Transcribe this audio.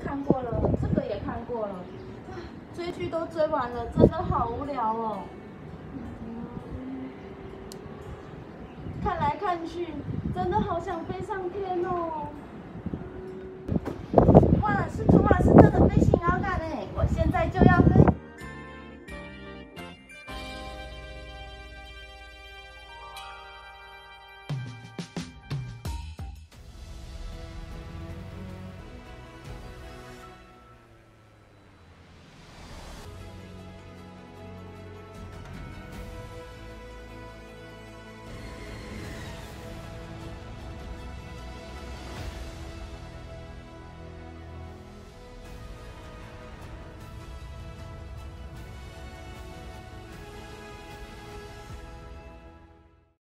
看过了，这个也看过了，追剧都追完了，真的好无聊哦。看来看去，真的好想飞上